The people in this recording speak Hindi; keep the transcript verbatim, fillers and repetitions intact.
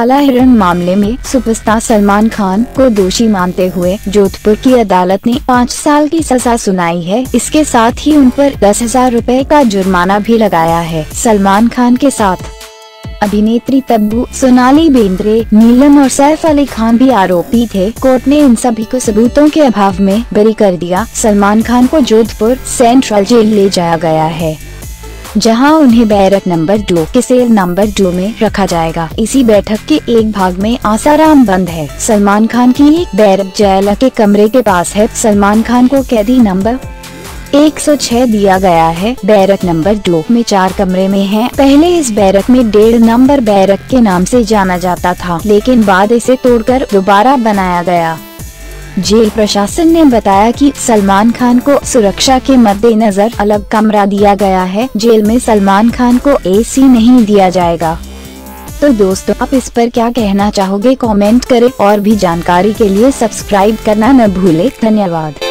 काला हिरण मामले में सुपरस्टार सलमान खान को दोषी मानते हुए जोधपुर की अदालत ने पाँच साल की सजा सुनाई है। इसके साथ ही उन पर दस हजार रूपए का जुर्माना भी लगाया है। सलमान खान के साथ अभिनेत्री तब्बू, सोनाली बेंद्रे, नीलम और सैफ अली खान भी आरोपी थे। कोर्ट ने इन सभी को सबूतों के अभाव में बरी कर दिया। सलमान खान को जोधपुर सेंट्रल जेल ले जाया गया है, जहां उन्हें बैरक नंबर दो के सेल नंबर दो में रखा जाएगा। इसी बैठक के एक भाग में आसाराम बंद है। सलमान खान की एक बैरक जेल के कमरे के पास है। सलमान खान को कैदी नंबर एक सौ छह दिया गया है। बैरक नंबर दो में चार कमरे में है। पहले इस बैरक में डेढ़ नंबर बैरक के नाम से जाना जाता था, लेकिन बाद इसे तोड़कर दोबारा बनाया गया। जेल प्रशासन ने बताया कि सलमान खान को सुरक्षा के मद्देनजर अलग कमरा दिया गया है। जेल में सलमान खान को एसी नहीं दिया जाएगा। तो दोस्तों, आप इस पर क्या कहना चाहोगे? कमेंट करें और भी जानकारी के लिए सब्सक्राइब करना न भूले। धन्यवाद।